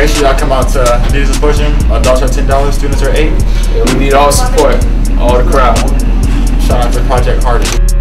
Make sure y'all come out to adidas Sports Gym. Adults are $10, students are $8. And we need all support, all the crowd. Shout out to Project Hardy.